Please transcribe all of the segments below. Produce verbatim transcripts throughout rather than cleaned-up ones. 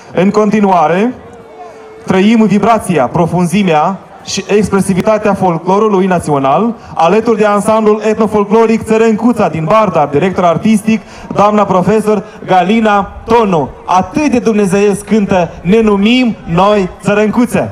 În continuare, trăim vibrația, profunzimea și expresivitatea folclorului național, alături de ansamblul etnofolcloric Țărâncuța din Bardar, director artistic, doamna profesor Galina Tonu. Atât de dumnezeiesc cântă, ne numim noi Țărâncuțe.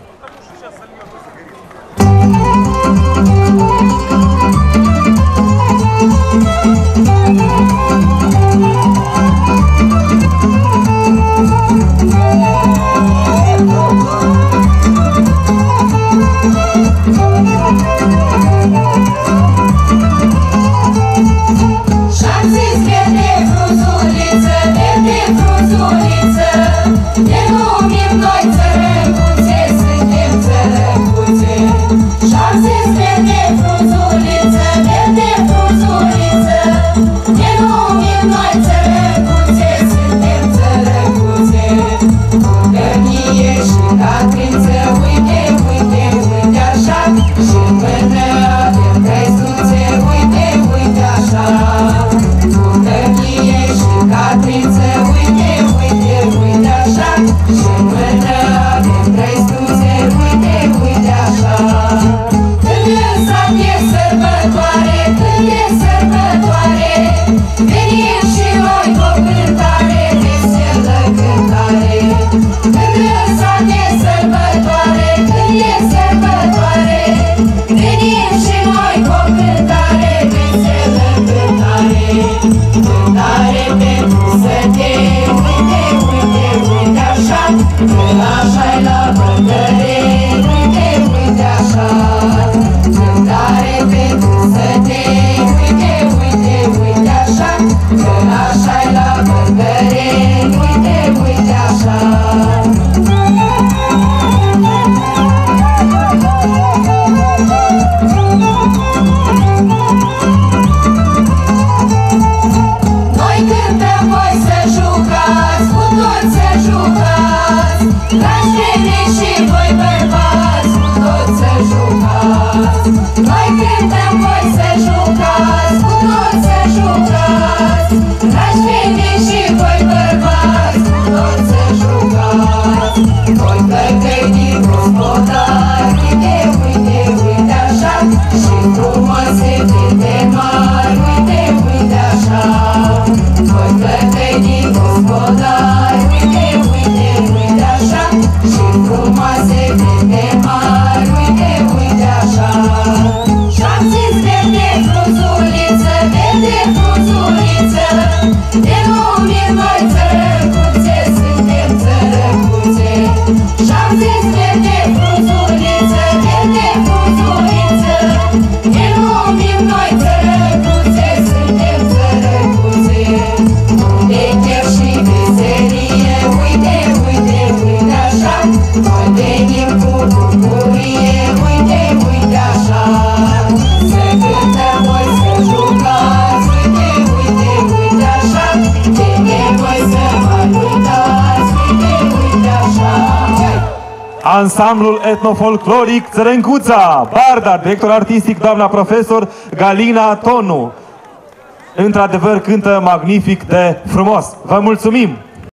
Ansamblul etnofolcloric Țărâncuța, Bardar, director artistic, doamna profesor Galina Tonu. Într-adevăr, cântă magnific de frumos. Vă mulțumim!